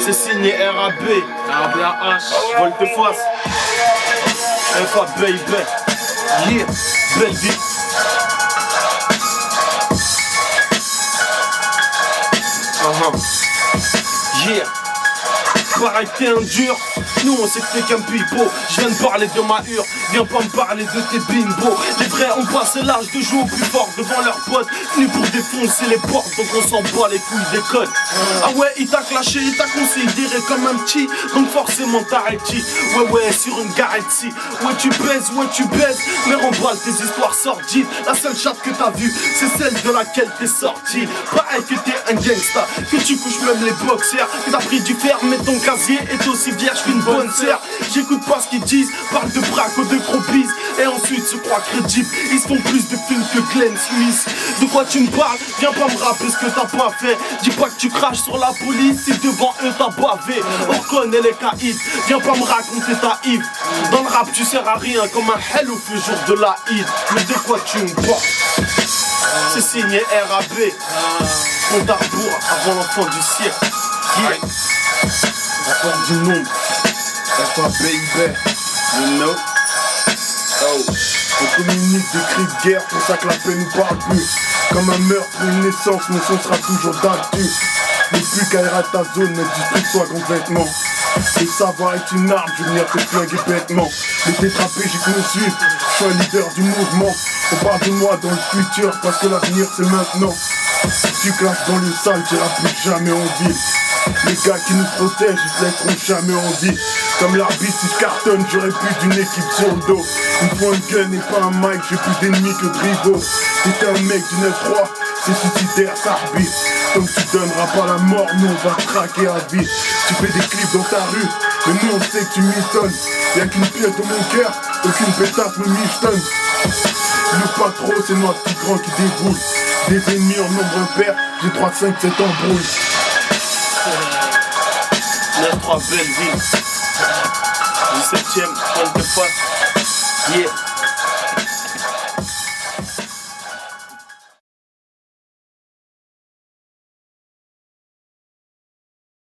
C'est signé RAB, RABAH, Volte-Face, FA Baby, yeah, belle vie. Yeah, pareil que t'es un dur. Nous on sait que t'es qu'un pipeau. Je viens de parler de ma hure, viens pas me parler de tes bimbo. Les vrais ont passé l'âge de jouer au plus fort devant leurs potes, venus pour défoncer les portes, donc on s'en bat les couilles des codes. Ah ouais, il t'a clashé, il t'a considéré comme un petit, donc forcément t'arrêtes. Ouais, sur une garantie. Ouais, tu baises, mais remballe tes histoires sordides. La seule chatte que t'as vue, c'est celle de laquelle t'es sorti. Pareil que t'es un gangsta, que tu couches même les boxers, que t'as pris du fer, mais ton casier est aussi vierge qu'une bonne sœur. J'écoute pas ce qu'ils disent, parle de braque ou de gros bises, et ensuite se croient crédibles. Ils font plus de films que Glenn Smith. De quoi tu me parles? Viens pas me rappeler ce que t'as pas fait. Dis pas que tu craches sur la police si devant eux t'as bavé. On reconnaît les caïds, viens pas me raconter ta hive. Dans le rap tu sers à rien comme un hellouf le jour de la Eid. Mais de quoi tu me parles? C'est signé RAB, compte à rebours avant l'enfant du siècle. Yeah. Rapport du nombre, FA Baby, you know. Oh. On communique des cris de guerre, pour ça que la paix nous parle plus. Comme un meurtre ou une naissance, mon son sera toujours d'actu. Mais plus qu'à à ta zone, mais distribue-toi complètement. Le savoir est une arme, je vais venir te flinguer bêtement. Les tétraplégiques me suivent, je suis un leader du mouvement. On parle de moi dans le futur, parce que l'avenir c'est maintenant. Si tu clashes dans le sale, tu n'iras plus jamais en ville. Les gars qui nous protègent, ils te laisseront jamais en vie. Comme l'arbitre, si je cartonne, j'aurais plus d'une équipe sur le dos. Une fois un gun et pas un mic, j'ai plus d'ennemis que de rivaux. T'es un mec du 9-3, c'est suicidaire, ça arbitre. Comme tu donneras pas la mort, nous on va te traquer à vie. Tu fais des clips dans ta rue, mais nous on sait que tu mitonnes. Y'a qu'une pièce dans mon cœur, aucune pétasse me michetonne. Le pas trop, c'est moi petit grand qui déboule. Des ennemis en nombre impair, j'ai 3, 5, 7 embrouilles. 9-3 Belleville, 17ème, Volte-Face, yeah.